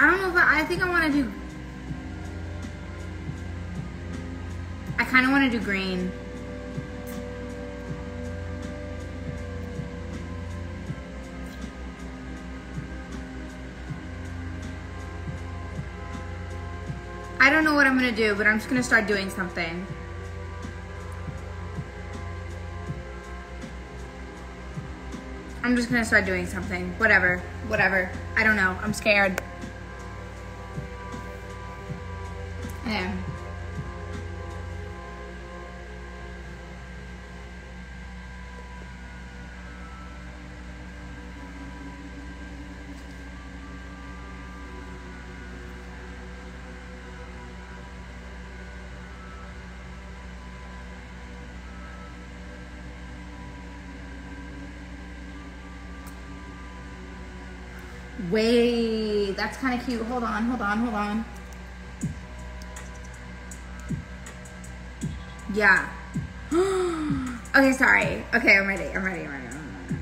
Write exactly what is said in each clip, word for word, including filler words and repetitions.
I don't know if I, I think I want to do, I kind of want to do green. I don't know what I'm gonna do, but I'm just gonna start doing something. I'm just gonna start doing something. Whatever, whatever. I don't know, I'm scared. I am. Wait, that's kind of cute. Hold on, hold on, hold on. Yeah. Okay, sorry. Okay, I'm ready. I'm ready. I'm ready. I'm ready.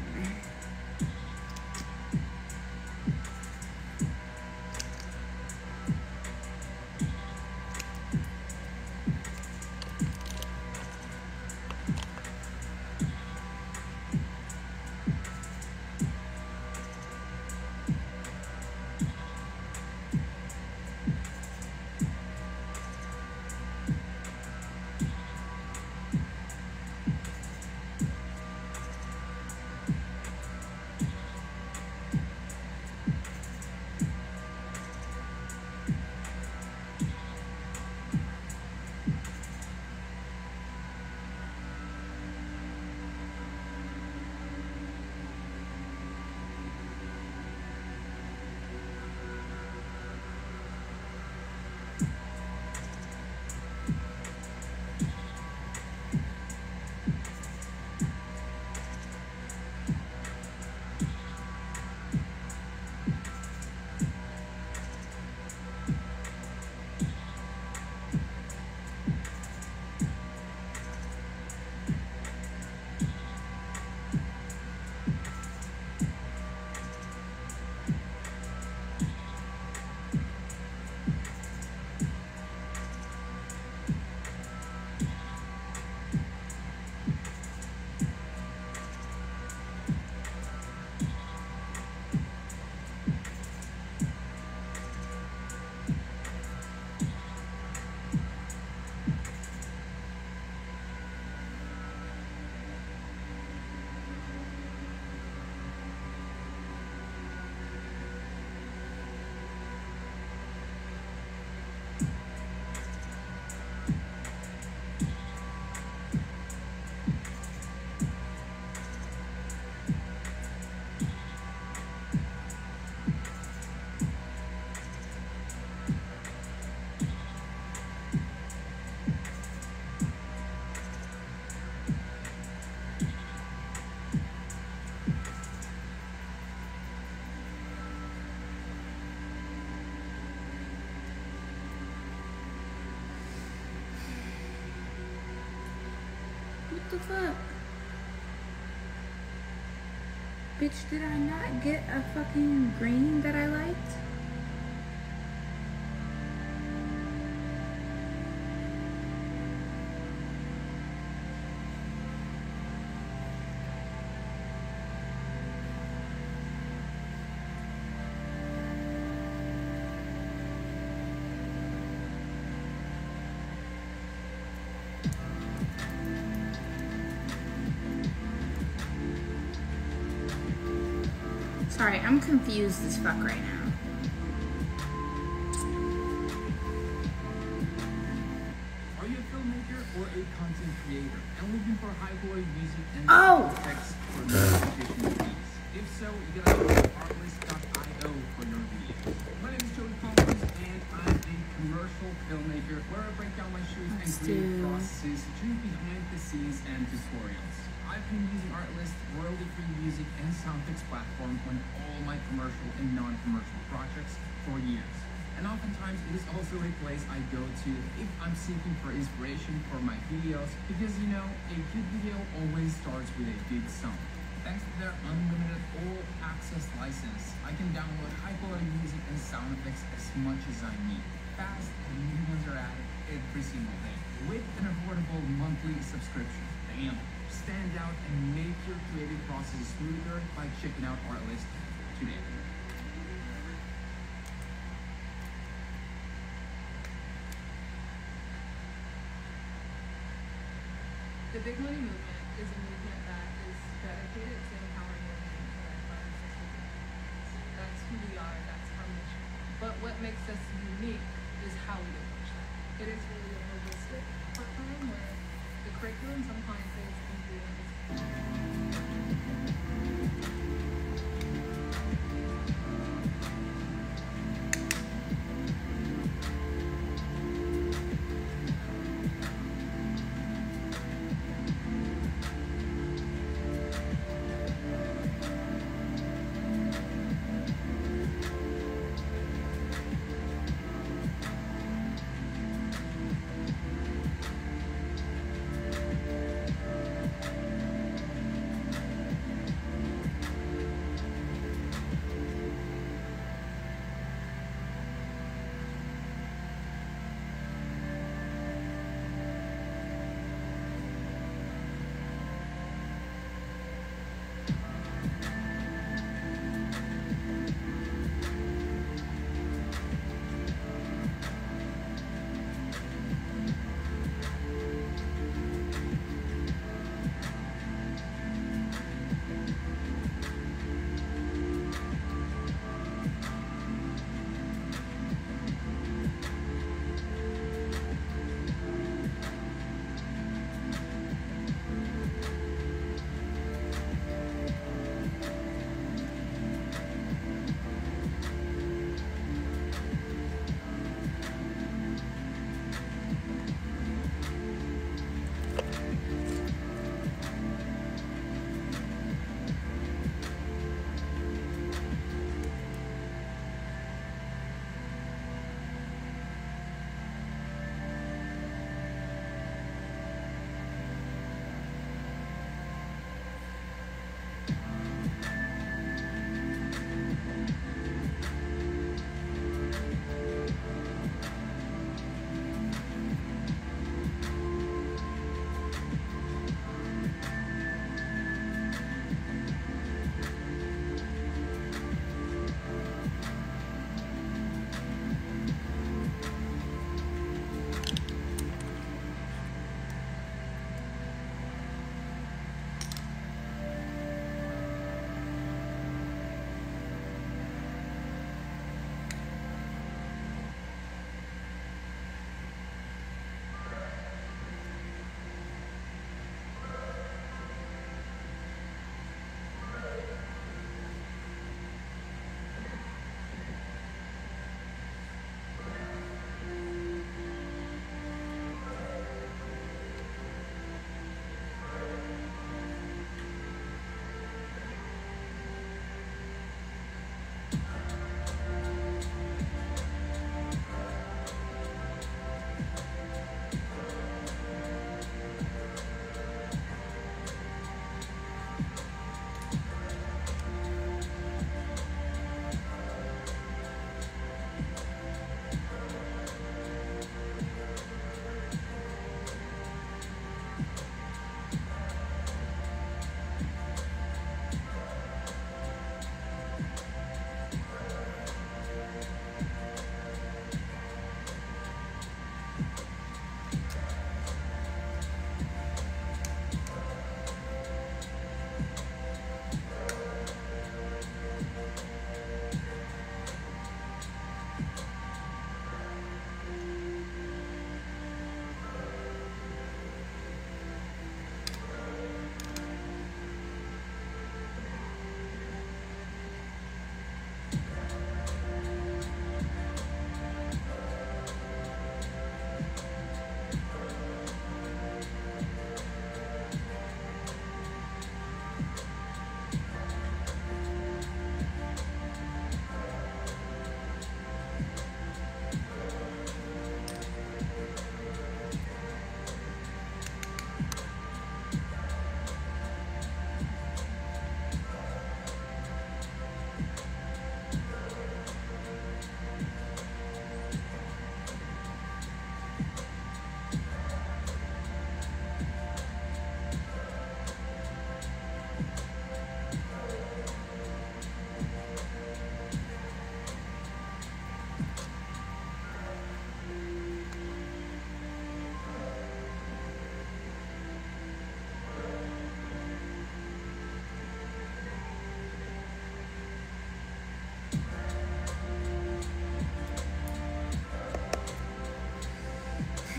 What the fuck? Bitch, did I not get a fucking green that I liked? Sorry, I'm confused as fuck right now. Are you a filmmaker or a content creator and looking for high quality music and Oh. text for notification feeds? If so, you gotta go to artlist dot i o for your videos. My name is Joey Collins and I'm a commercial filmmaker where I break down my shoot and Let's creative do- processes, truth behind the scenes and tutorials. I've been using Artlist, royalty-free music and soundfix platform on all my commercial and non-commercial projects for years. And oftentimes it is also a place I go to if I'm seeking for inspiration for my videos, because you know, a good video always starts with a good song. Thanks to their unlimited all access license. I can download high quality music and sound effects as much as I need. Fast and new ones are added every single day with an affordable monthly subscription. Bam! Stand out and make your creative process smoother by checking out Artlist today. The Big Money Movement is a movement that is dedicated to empowering women to learn from existing communities. That's who we are, that's our mission. But what makes us unique is how we approach that. It is really a holistic program where the curriculum sometimes is included.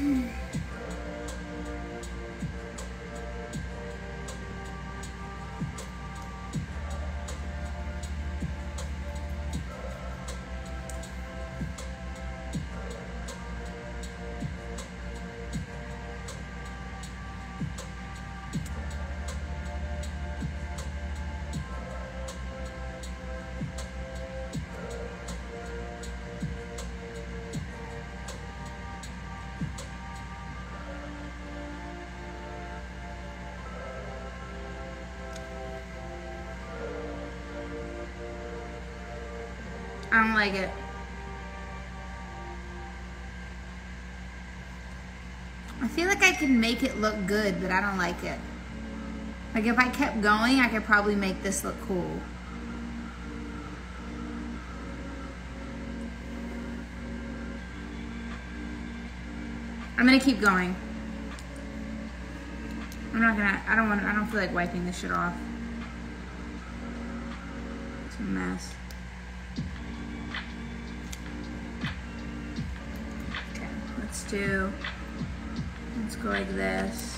I don't like it. I feel like I can make it look good, but I don't like it. Like if I kept going, I could probably make this look cool. I'm gonna keep going. I'm not gonna, I don't want, I don't feel like wiping this shit off. It's a mess. Okay, let's do, let's go like this.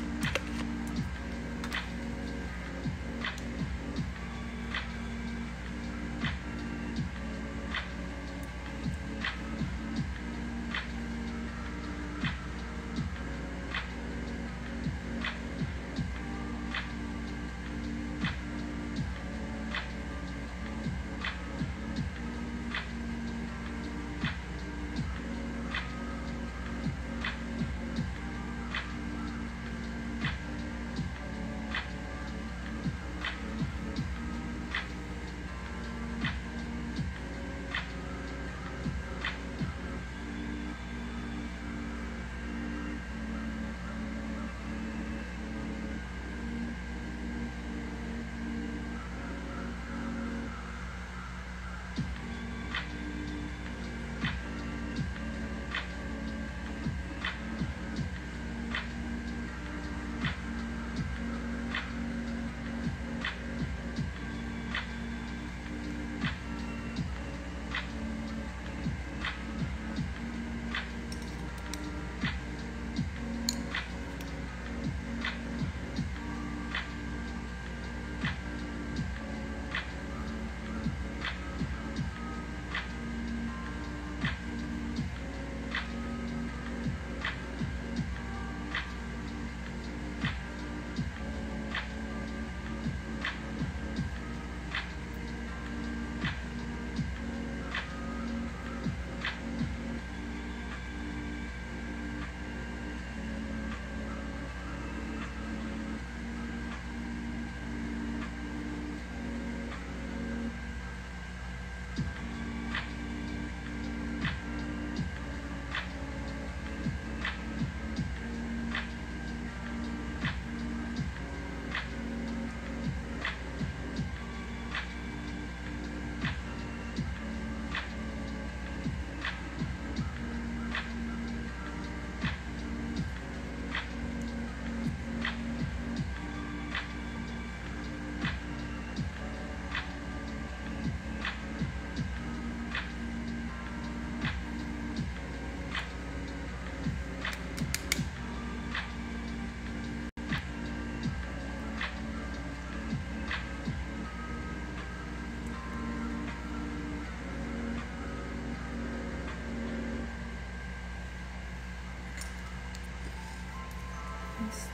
Let's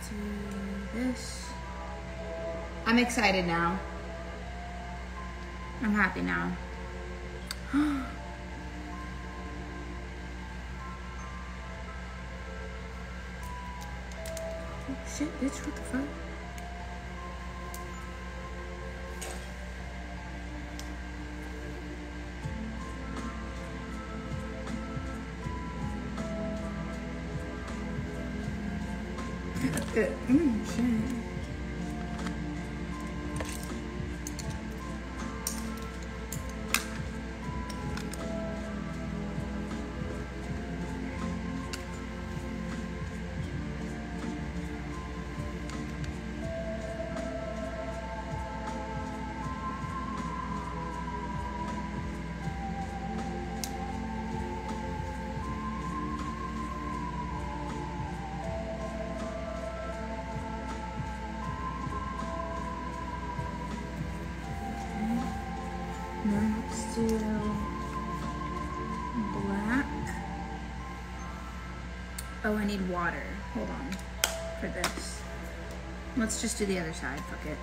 do this. I'm excited now. I'm happy now. Oh shit, bitch, what the fuck? Mm, shit. then let's do black. Oh, I need water. Hold on for this. Let's just do the other side. Fuck it.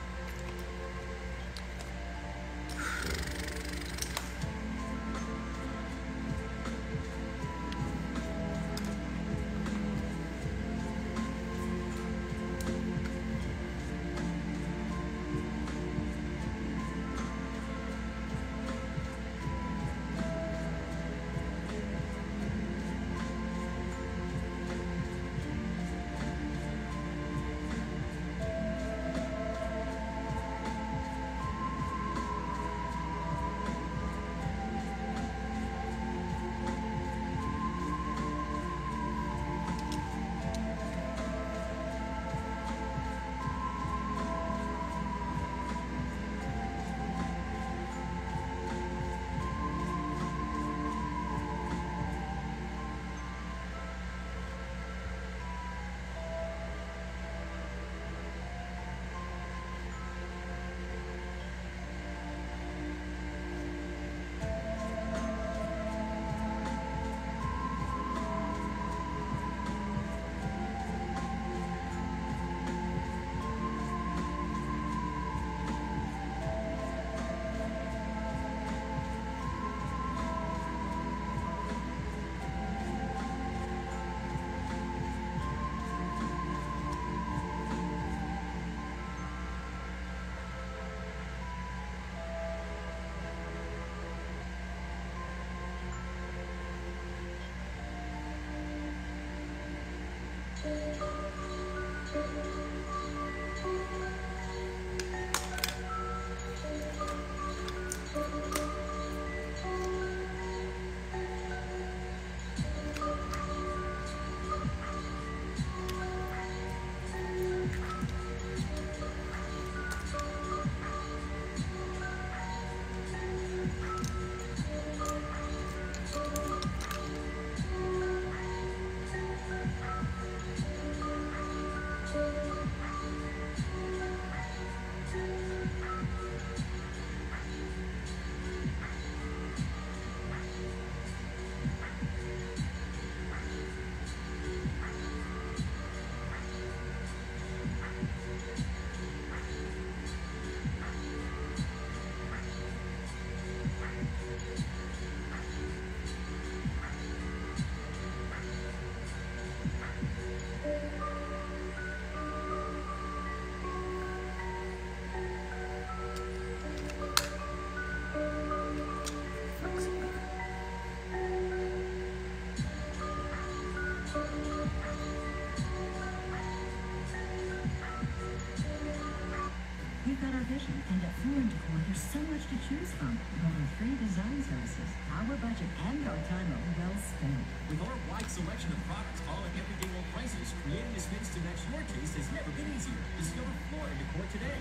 We've got our vision, and at Floor and Decor, there's so much to choose from. With our free design services, our budget, and our time are well spent. With our wide selection of products, all at everyday low prices, creating a space to match your taste has never been easier. Discover Floor and Decor today.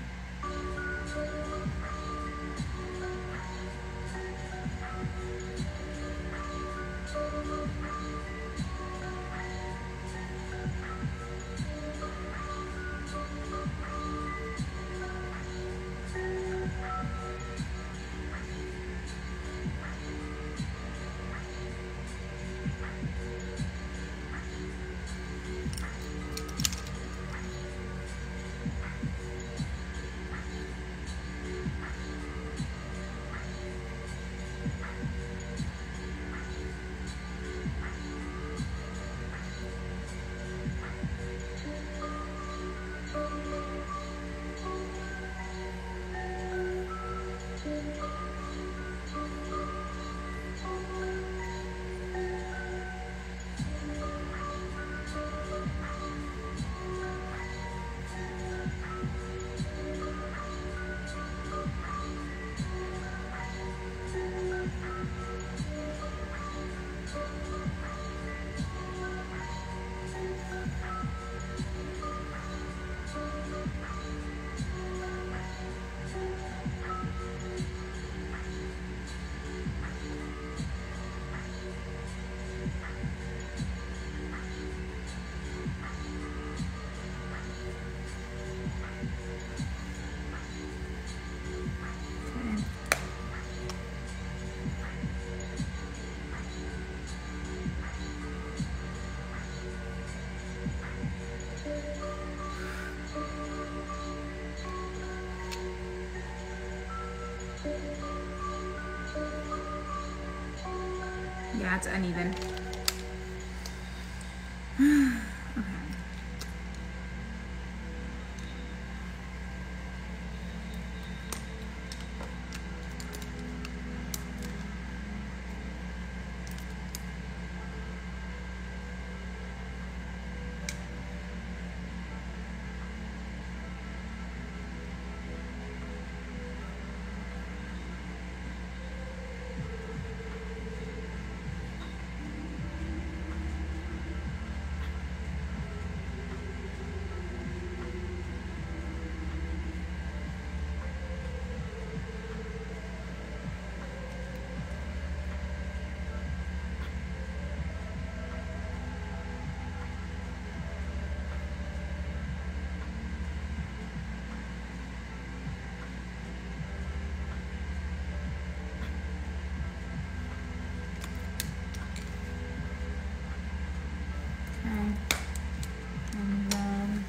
Yeah, it's uneven. Okay. And then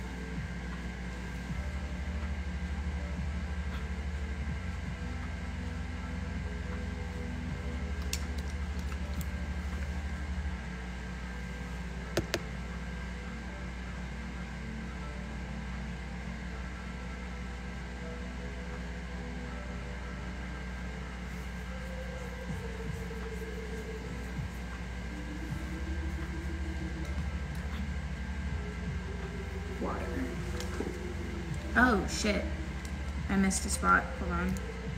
water. Oh shit. I missed a spot. Hold on.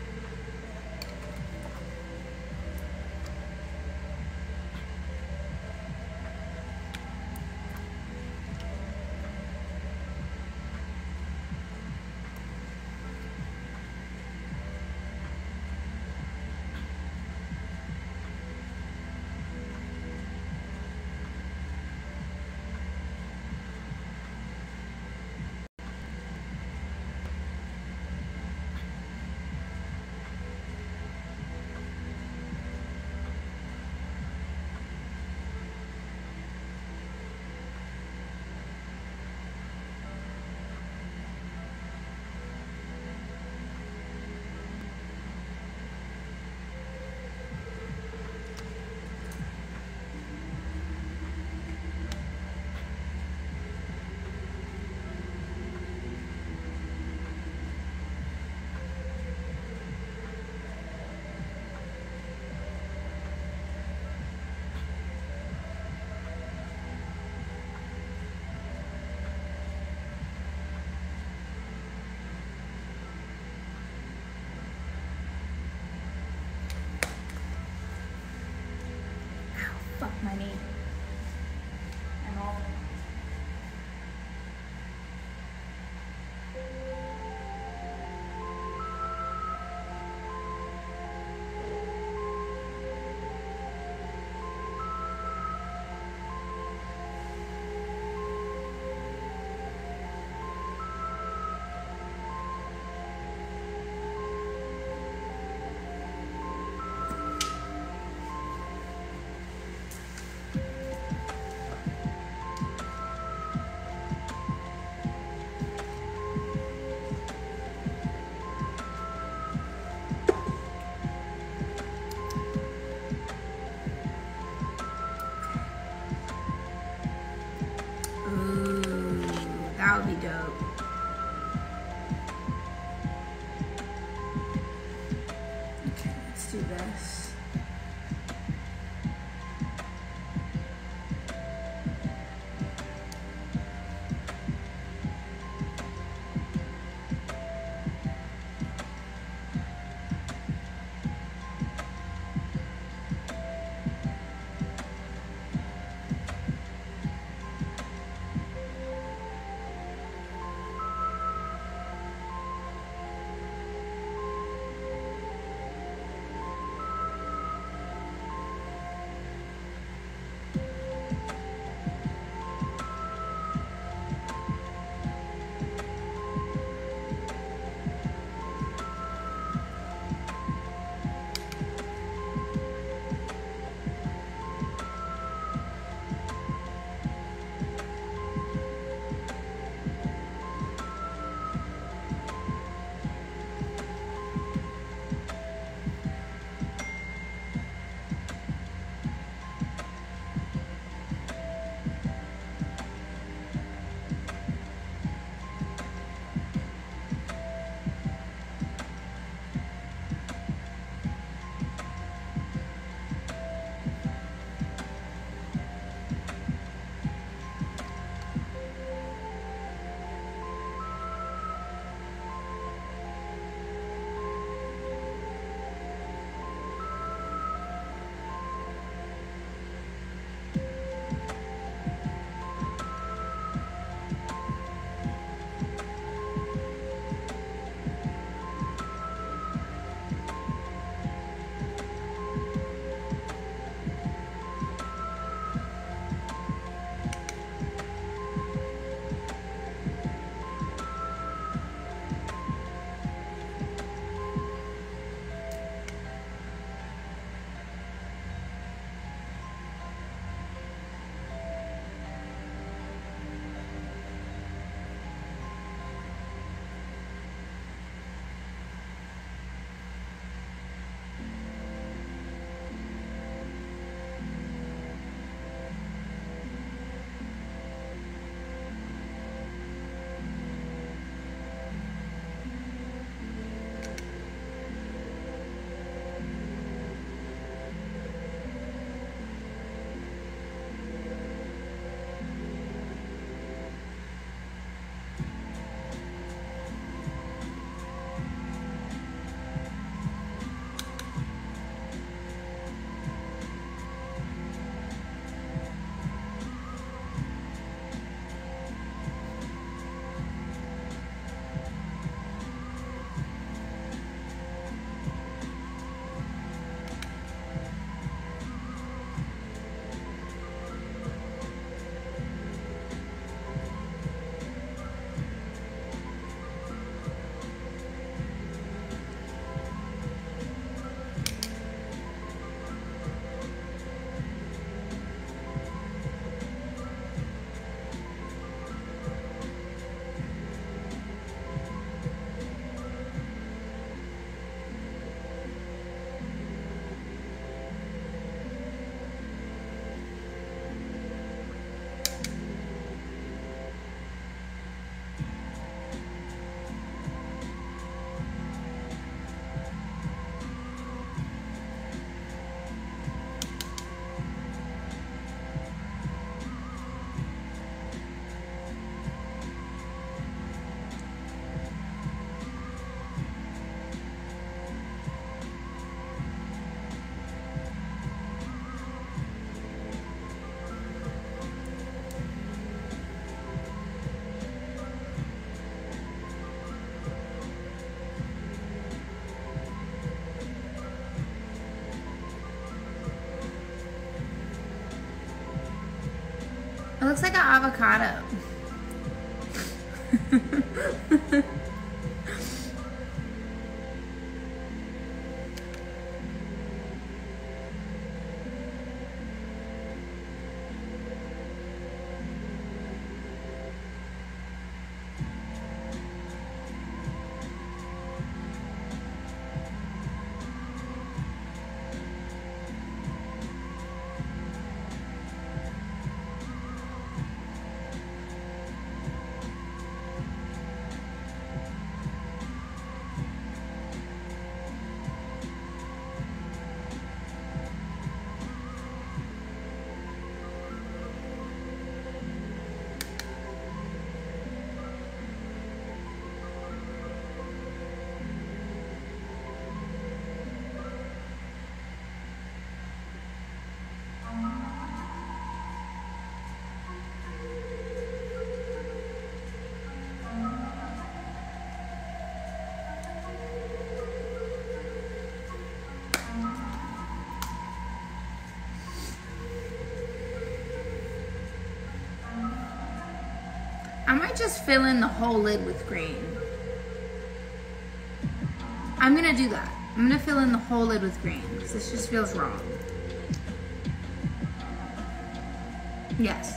Fuck my knee. And all. That would be dope. Okay, let's do this. looks like an avocado. I might just fill in the whole lid with green. I'm gonna do that. I'm gonna fill in the whole lid with green because this just feels wrong. Yes.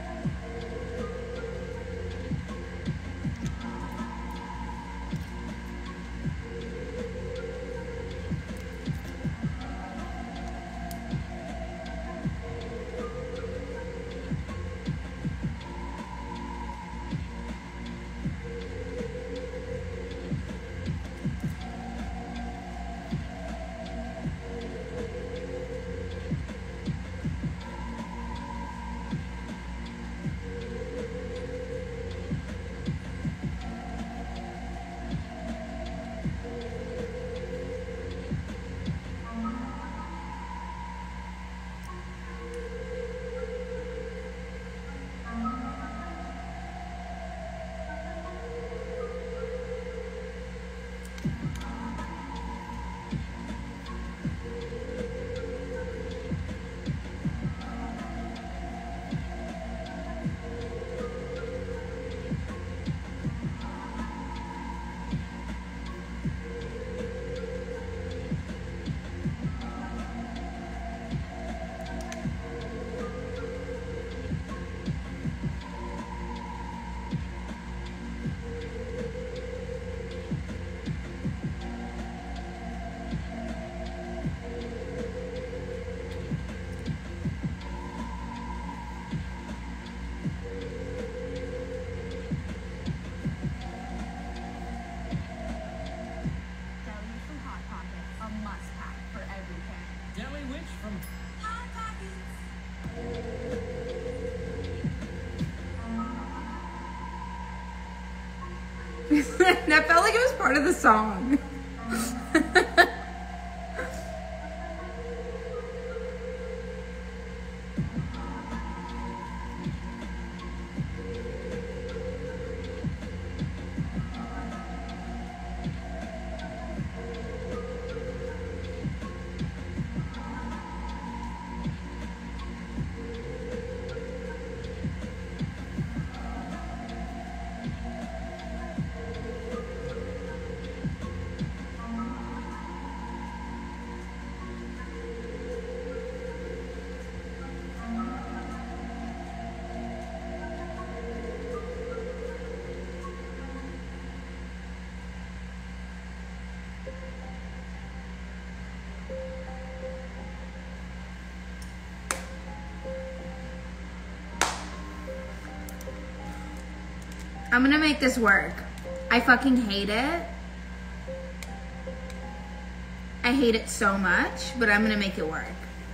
That felt like it was part of the song. I'm gonna make this work. I fucking hate it. I hate it so much, but I'm gonna make it work.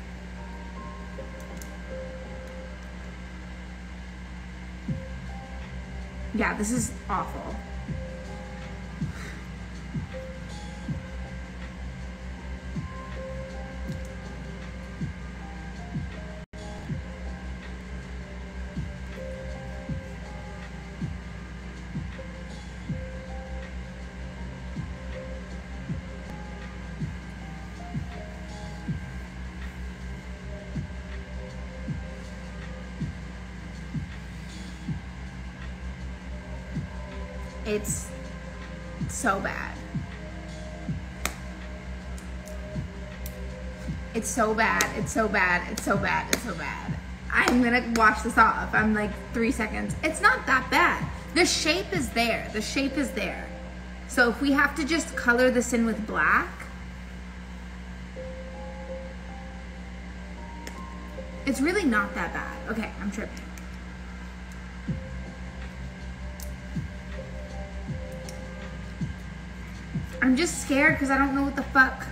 Yeah, this is awful. It's so bad. It's so bad. It's so bad. It's so bad. It's so bad. I'm gonna wash this off. I'm like three seconds. It's not that bad. The shape is there. The shape is there. So if we have to just color this in with black, it's really not that bad. Okay, I'm tripping. I'm just scared because I don't know what the fuck.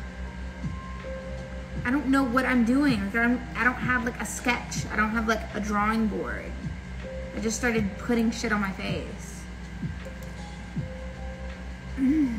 I don't know what I'm doing. Like, I don't, I don't have like a sketch. I don't have like a drawing board. I just started putting shit on my face. Mm.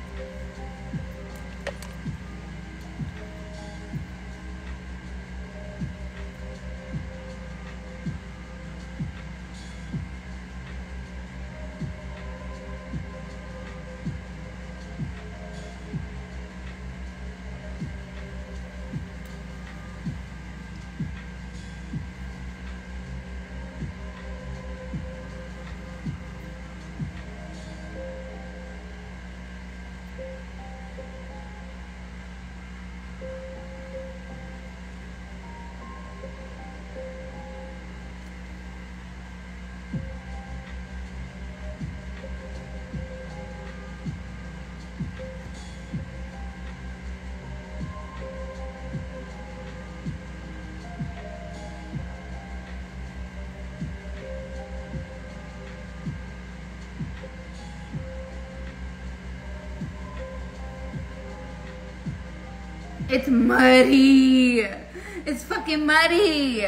It's muddy. It's fucking muddy.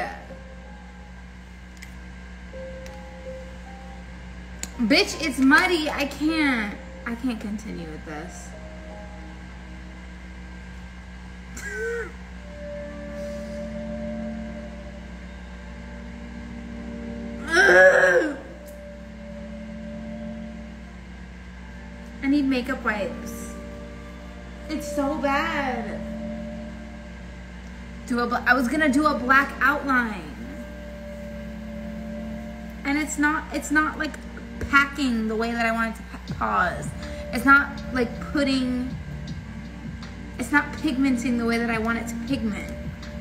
Bitch, it's muddy. I can't. I can't continue with this. I need makeup wipes. It's so bad. Do a bla- I was gonna do a black outline, and it's not. It's not like packing the way that I want it to pa- pause. It's not like putting. It's not pigmenting the way that I want it to pigment.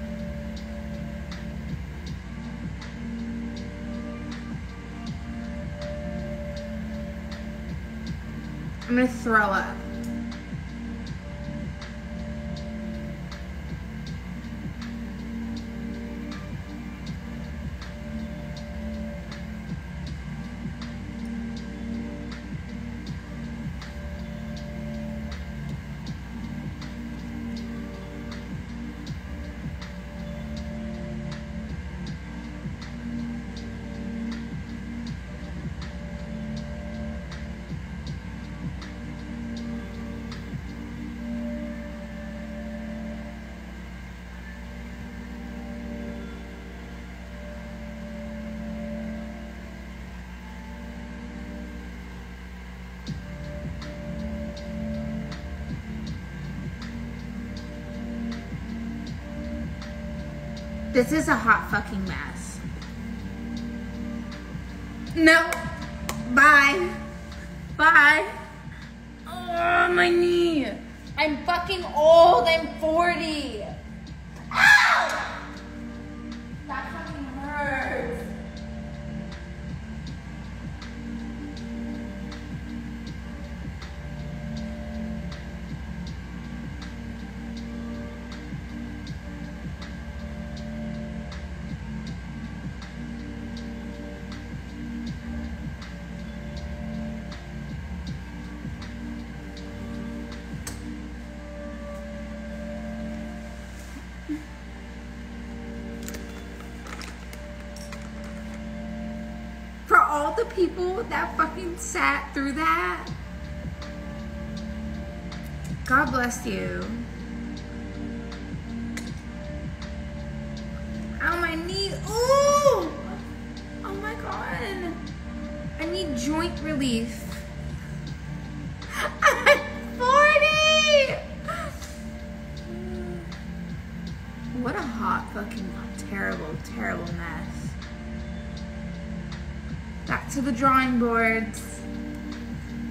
I'm gonna throw up. This is a hot fucking mess. No. Bye. Bye. Oh, my knee. I'm fucking old. I'm forty. Ow! That fucking hurts. All the people that fucking sat through that, God bless you. Ow, my knee. Ooh! Oh my God. I need joint relief. I'm forty! What a hot fucking terrible, terrible mess. Back to the drawing boards.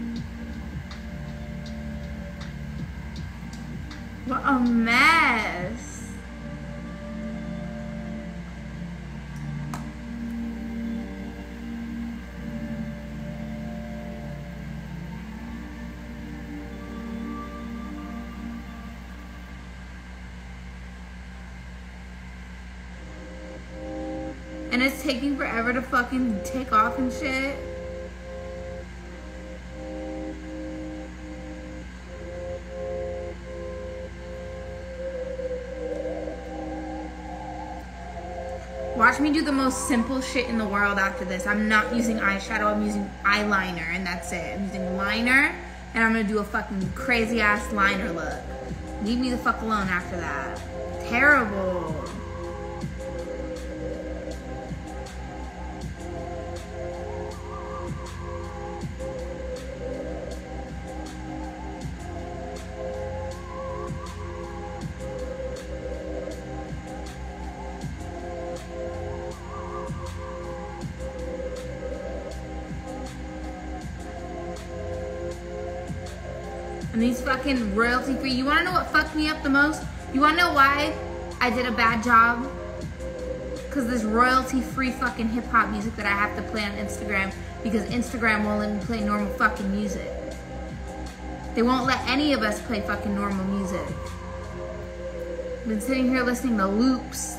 What a mess. And it's taking forever to fucking take off and shit. Watch me do the most simple shit in the world after this. I'm not using eyeshadow, I'm using eyeliner, and that's it. I'm using liner, and I'm gonna do a fucking crazy ass liner look. Leave me the fuck alone after that. Terrible. And these fucking royalty free, you wanna know what fucked me up the most? You wanna know why I did a bad job? Cause this royalty free fucking hip hop music that I have to play on Instagram, because Instagram won't let me play normal fucking music. They won't let any of us play fucking normal music. I've been sitting here listening to loops.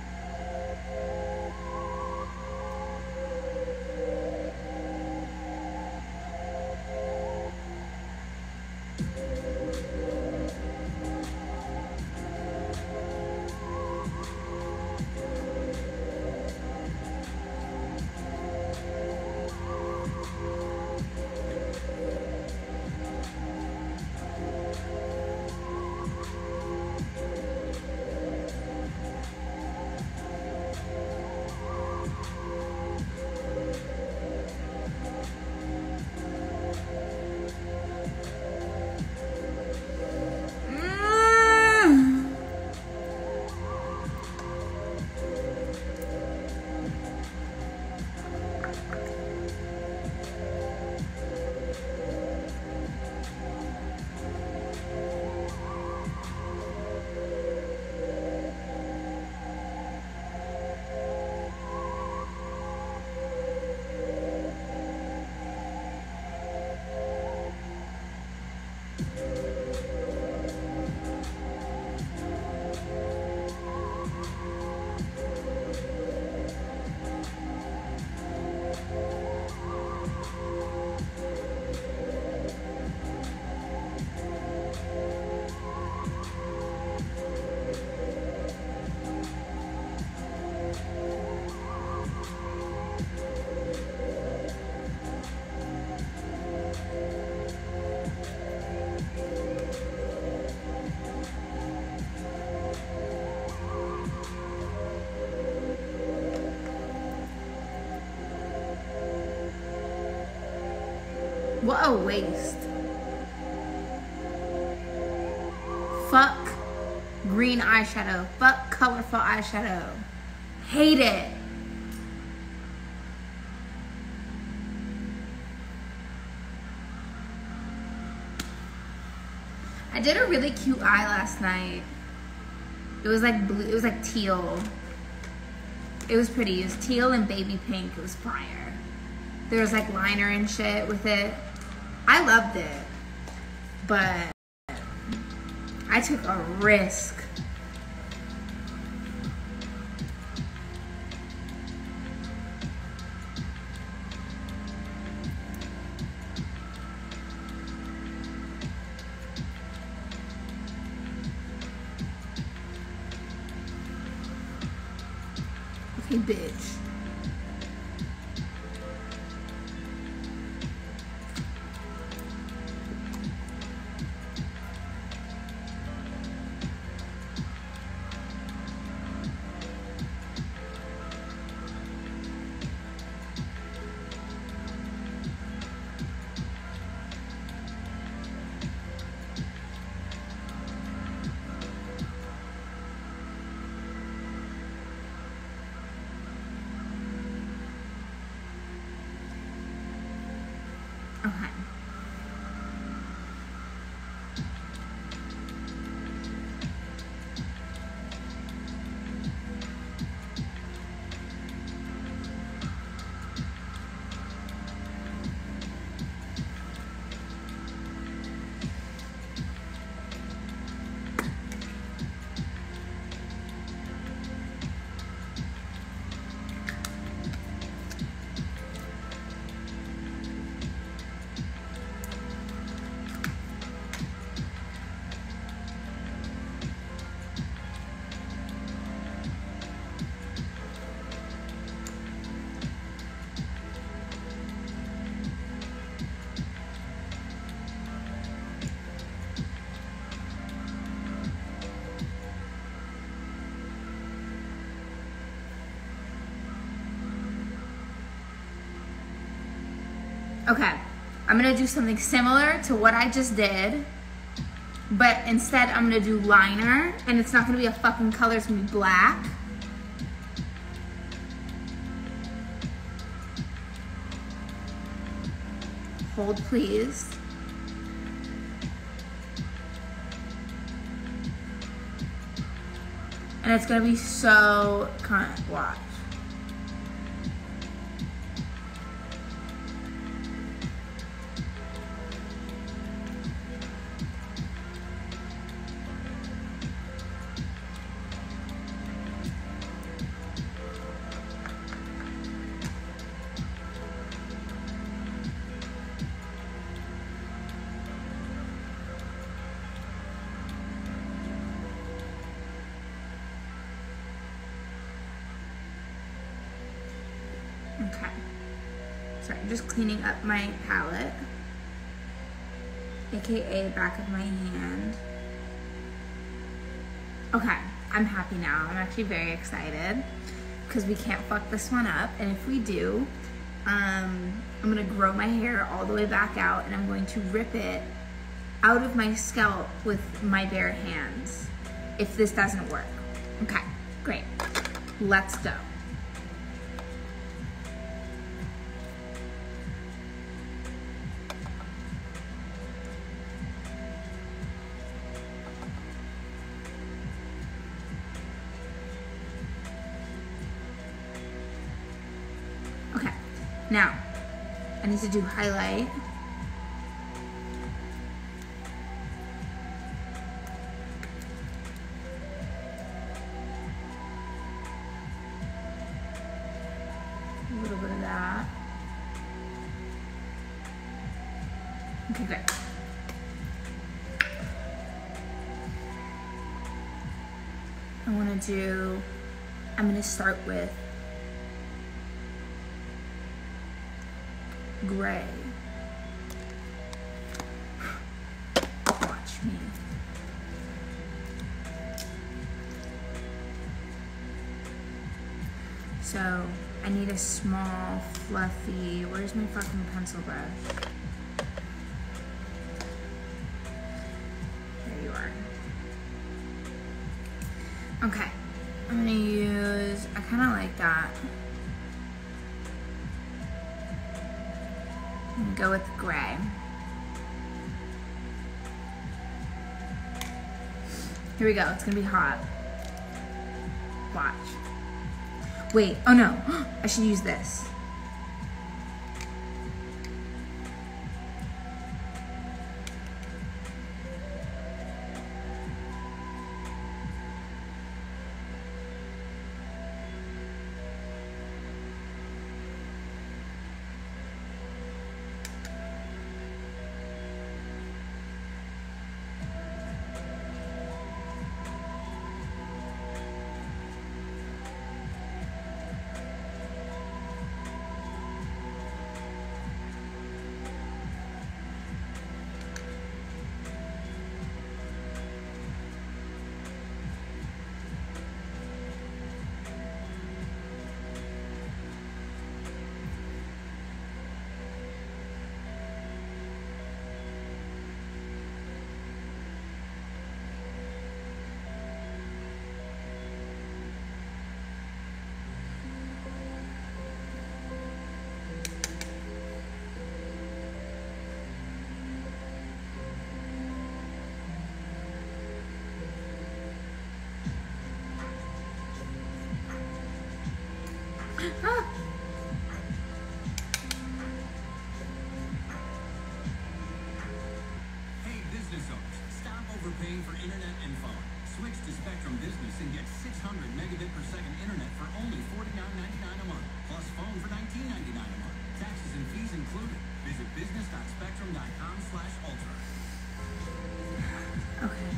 What a waste. Fuck green eyeshadow. Fuck colorful eyeshadow. Hate it. I did a really cute eye last night. It was like blue, it was like teal. It was pretty. It was teal and baby pink. It was fire. There was like liner and shit with it. I loved it. But I took a risk. Okay, bitch. Okay, I'm gonna do something similar to what I just did, but instead I'm gonna do liner, and it's not gonna be a fucking color, it's gonna be black. Hold, please. And it's gonna be so kind of, watch. Okay, sorry, I'm just cleaning up my palette, aka back of my hand. Okay, I'm happy now. I'm actually very excited because we can't fuck this one up, and if we do, um, I'm gonna grow my hair all the way back out, and I'm going to rip it out of my scalp with my bare hands if this doesn't work. Okay, great, let's go. Okay, now I need to do highlight. A little bit of that. Okay, good. I want to do, I'm going to start with gray. Watch me. So I need a small, fluffy, where's my fucking pencil brush? There you are. Okay, I'm gonna use, I kinda like that. I'm gonna go with gray. Here we go, it's gonna be hot. Watch. Wait, oh no, I should use this. Ah. Hey, business owners, stop overpaying for internet and phone. Switch to Spectrum Business and get six hundred megabit per second internet for only forty-nine ninety-nine a month, plus phone for nineteen ninety-nine a month. Taxes and fees included. Visit business.spectrum.com slash ultra. Okay.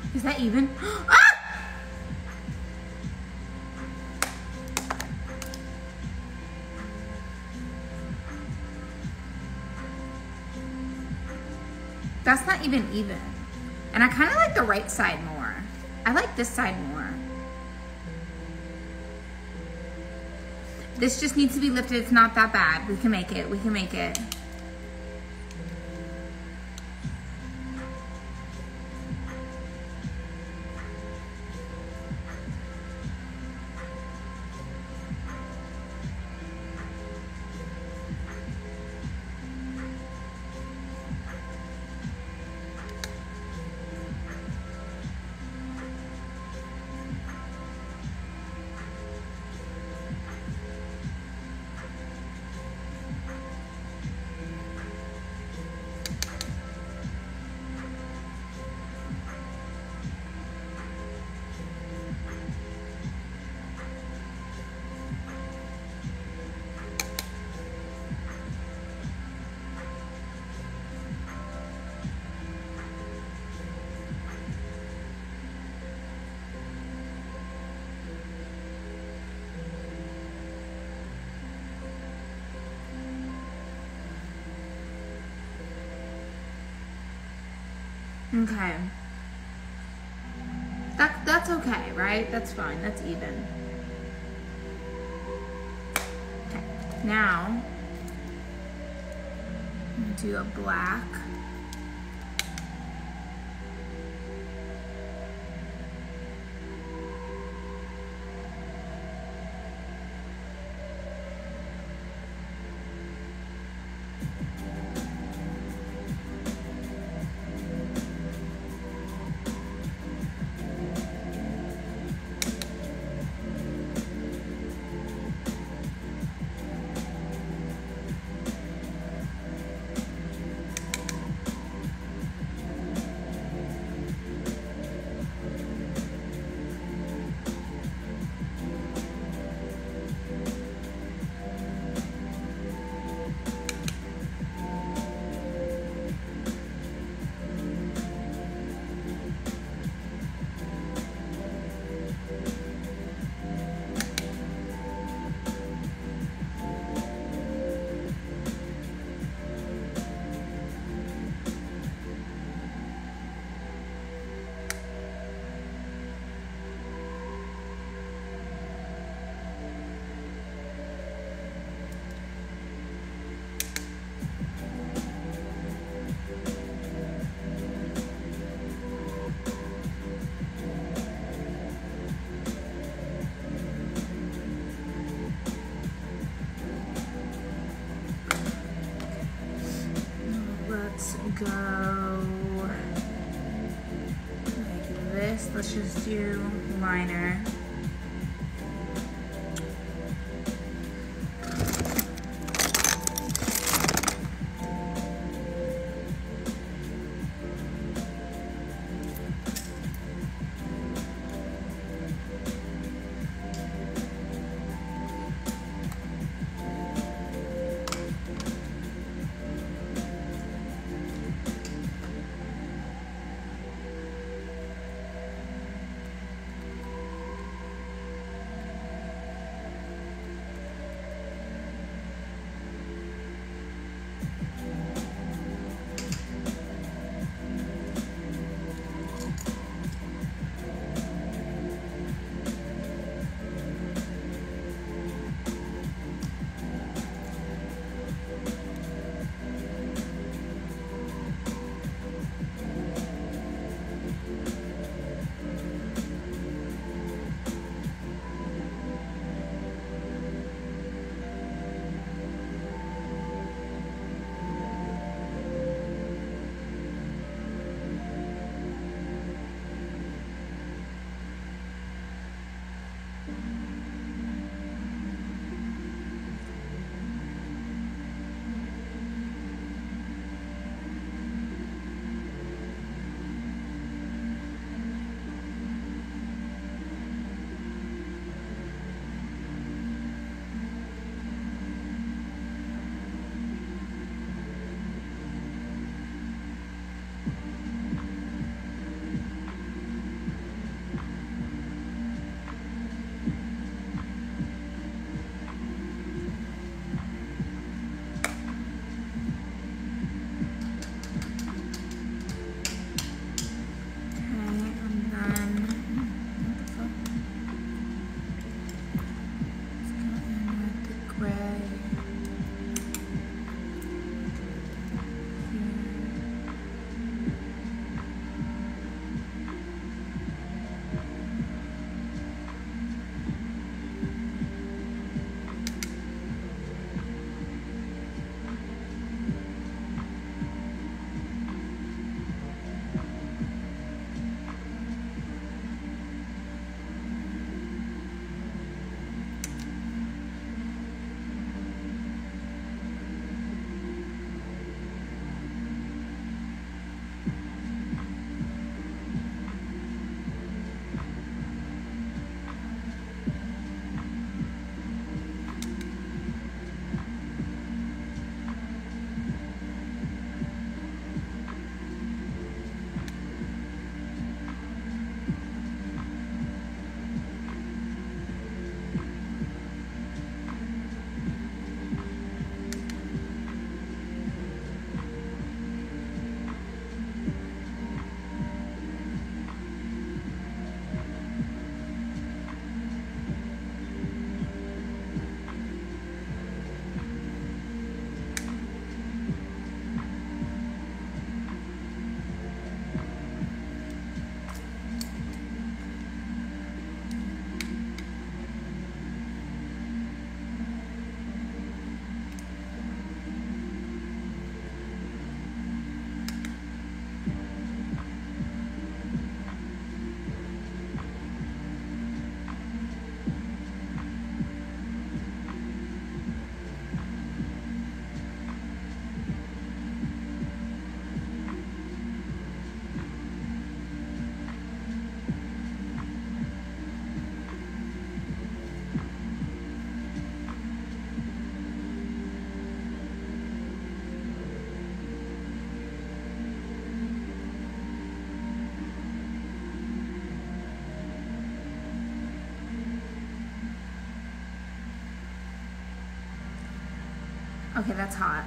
Is that even? Ah! That's not even even. And I kind of like the right side more. I like this side more. This just needs to be lifted. It's not that bad. We can make it. We can make it. Okay. That, that's okay, right? That's fine. That's even. Okay. Now, I'm going to do a black. Go like this. Let's just do liner. Okay, that's hot.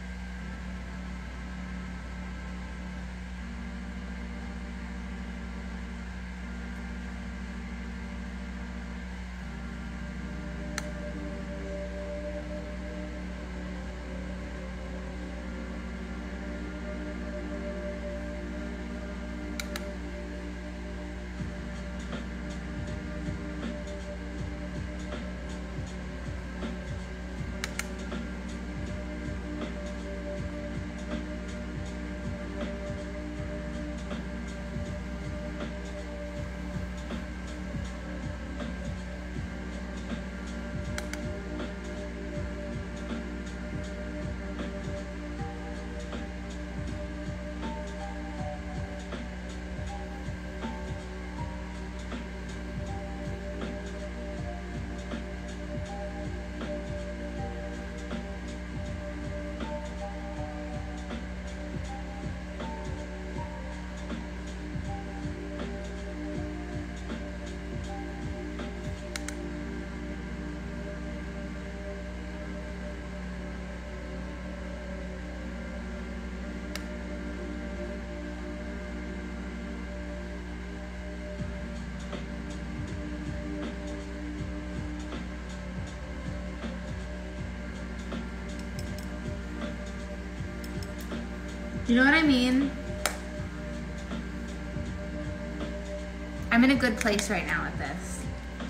You know what I mean? I'm in a good place right now with this.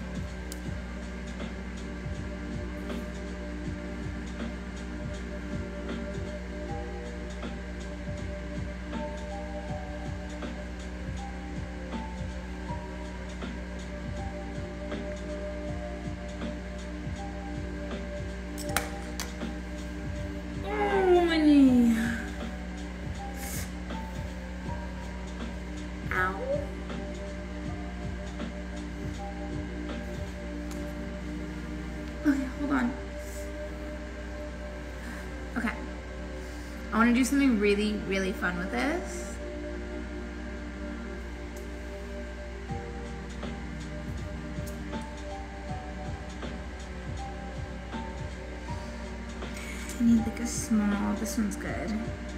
Oh, my knee. Ow. Okay, hold on. Okay. I want to do something really, really fun with this. I need like a small, this one's good.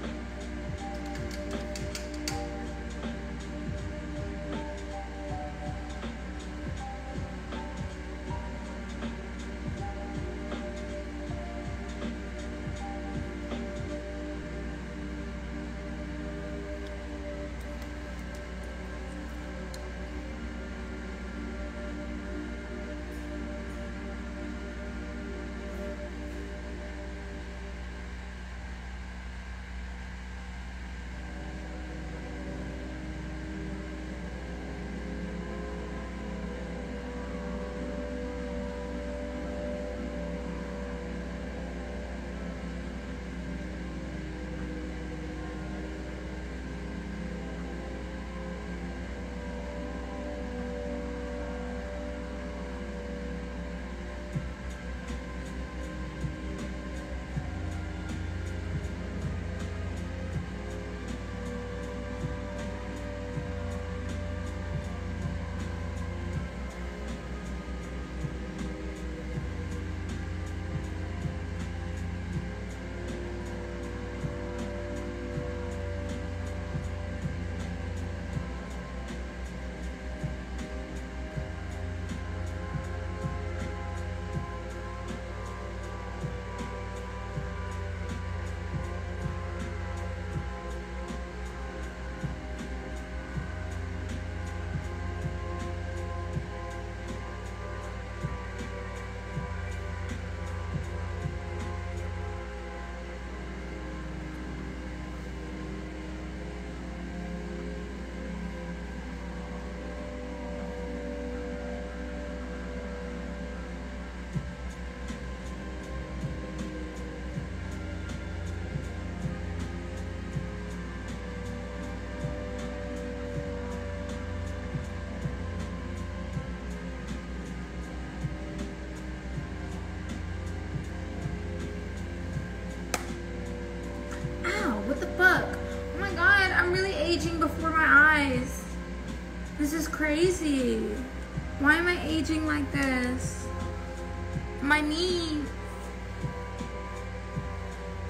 Aging before my eyes. This is crazy. Why am I aging like this? My knee.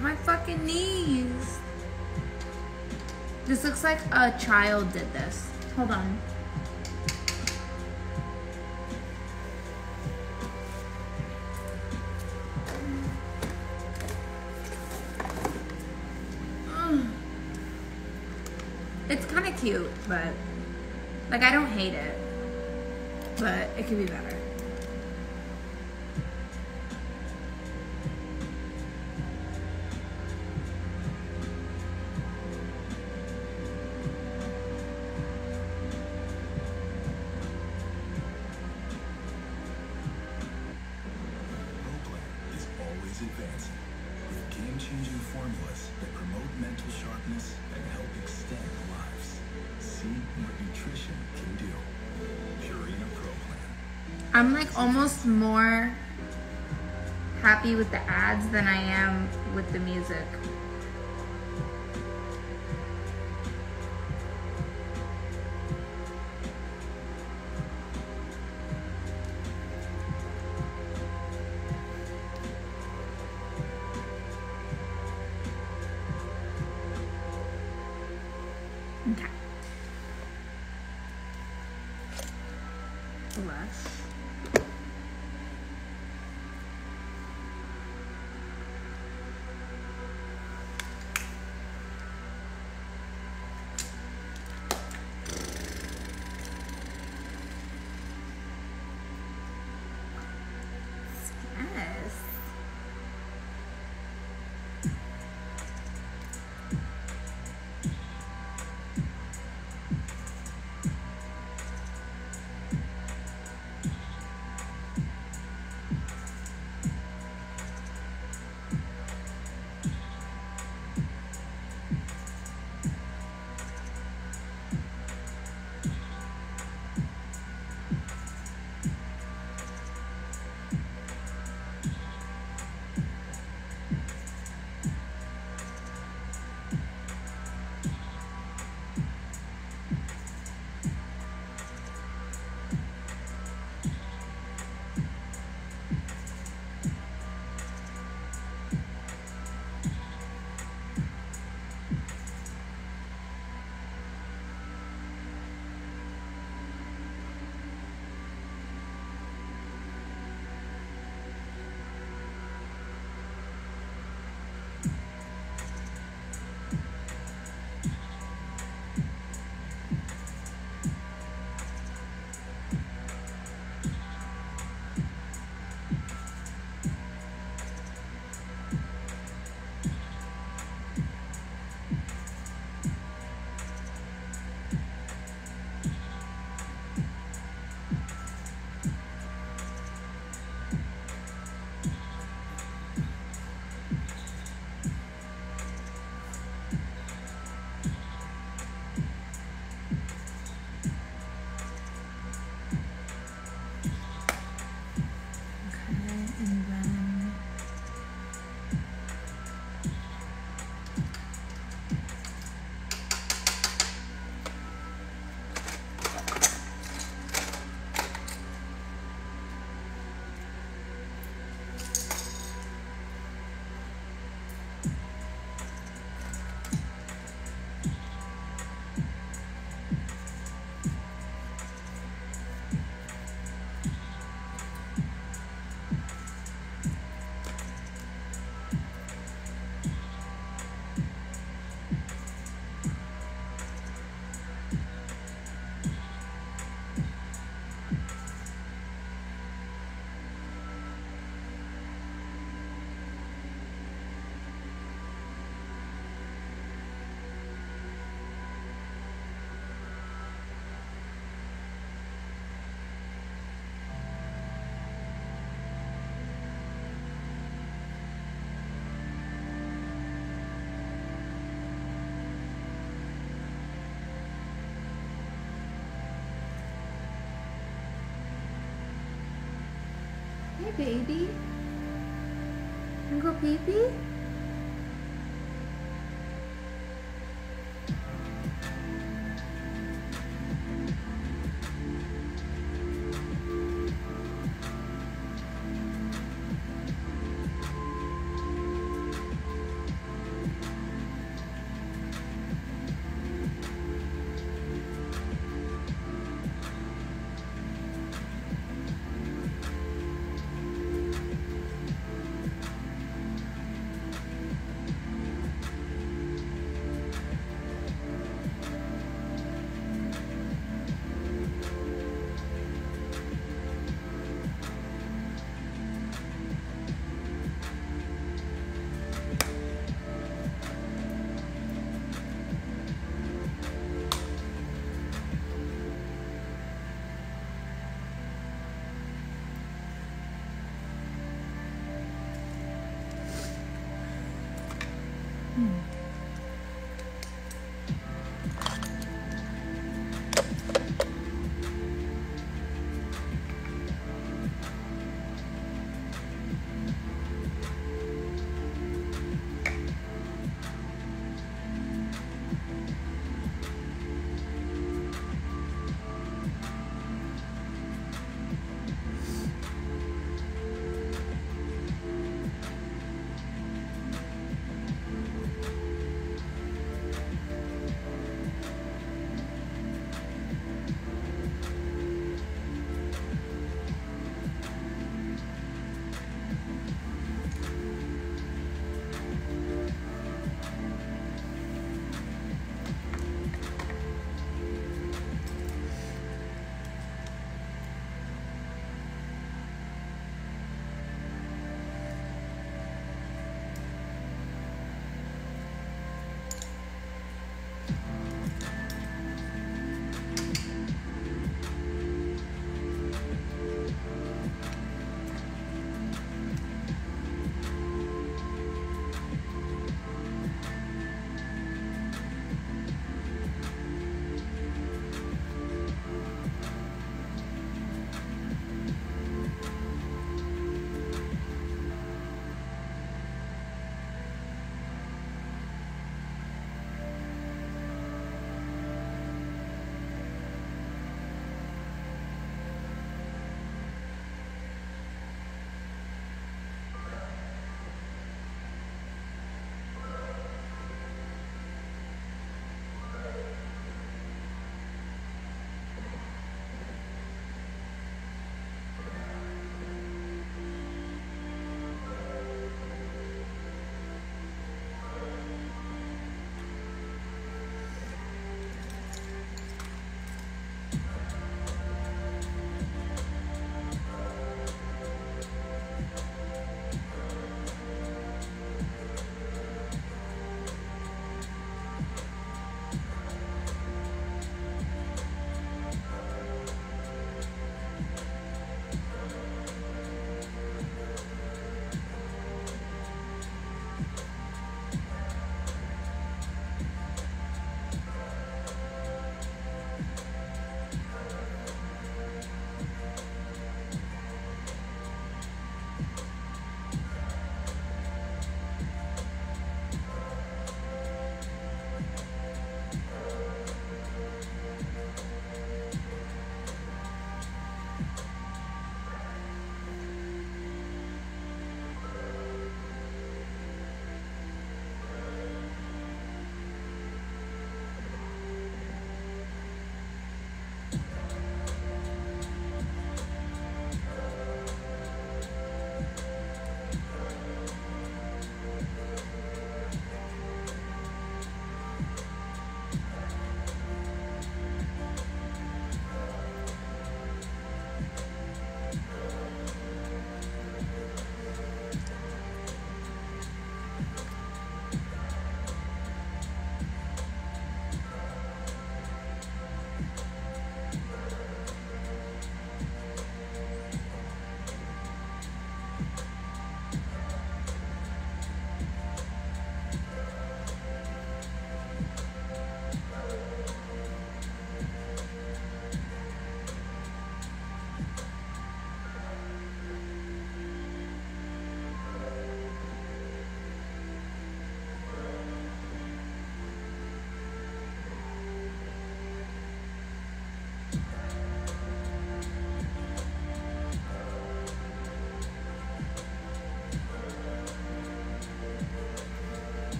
My fucking knees. This looks like a child did this. Hold on. It's kind of cute, but like I don't hate it, but it could be better. ProPlan is always advancing with game-changing formulas that promote mental sharpness and help extend lives. See what nutrition can do. Purina ProPlan. I'm like almost more happy with the ads than I am with the music. Okay. Blush. Yes. Hey, baby. Wanna go pee-pee?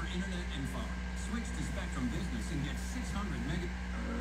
internet and phone. Switch to Spectrum Business and get six hundred meg.